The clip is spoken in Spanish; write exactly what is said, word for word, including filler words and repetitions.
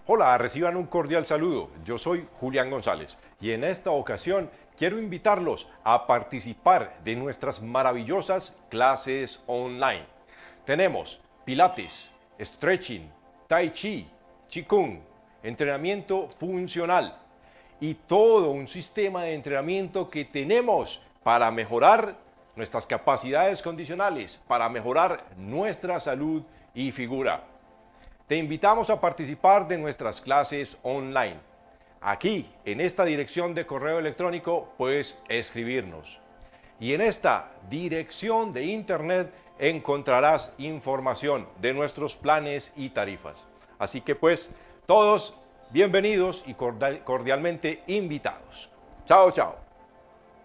Hola, reciban un cordial saludo. Yo soy Julián González y en esta ocasión quiero invitarlos a participar de nuestras maravillosas clases online. Tenemos Pilates, Stretching, Tai Chi, Qigong, entrenamiento funcional y todo un sistema de entrenamiento que tenemos para mejorar nuestras capacidades condicionales, para mejorar nuestra salud y figura. Te invitamos a participar de nuestras clases online. Aquí, en esta dirección de correo electrónico, puedes escribirnos. Y en esta dirección de internet encontrarás información de nuestros planes y tarifas. Así que pues, todos bienvenidos y cordialmente invitados. Chao, chao.